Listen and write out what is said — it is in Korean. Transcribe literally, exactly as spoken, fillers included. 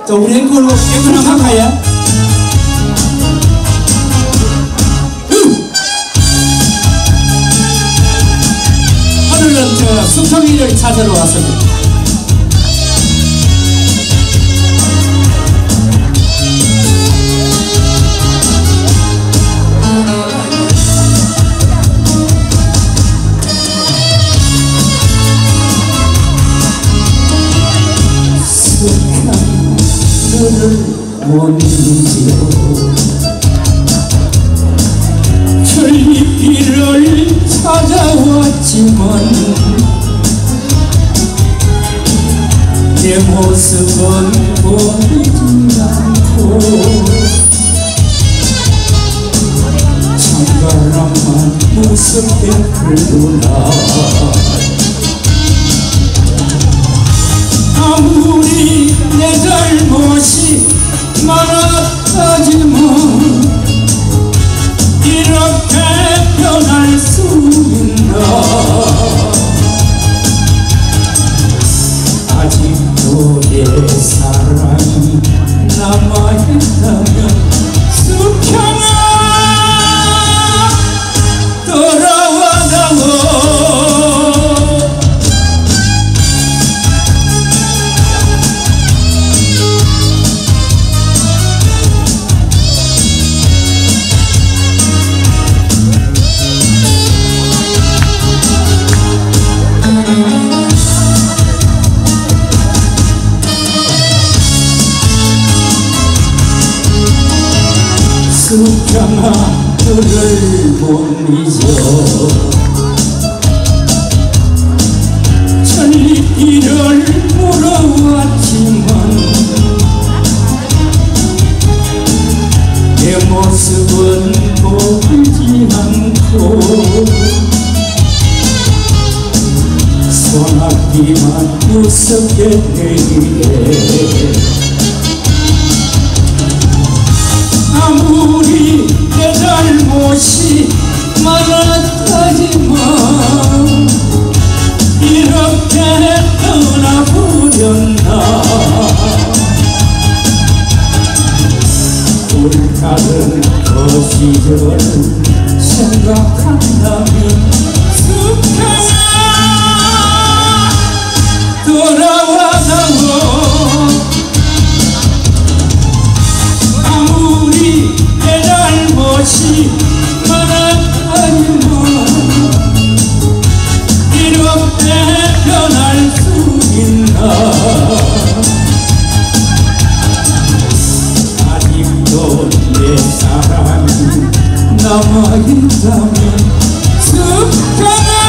또 우리 앵콜로 앵콜 한번 할까요? 오늘은 저 숨통이를 찾으러 왔습니다. 너를 못 잊어 철리길을 찾아왔지만 내 모습은 보이지 않고 찬바람만 무섭게 불구나 아무리 내 잘못이 많았다지만 이렇게 변할 수 있나 아직도 내 사랑이 남아있다면 숙향아 돌아와다오 숙향아 너를 못 잊어 천리길을 물어왔지만 내 모습은 보이지 않고 소나기만 무섭게 내리네 아무리 내 잘못이 많았다지만 이렇게 떠나버렸나 불타는 그 시절 생각한다면 숙향아 돌아와다오 잘못이 많았다지만 이렇게 변할 수 있나 아직도 내 사랑이 남아있다면 숙향아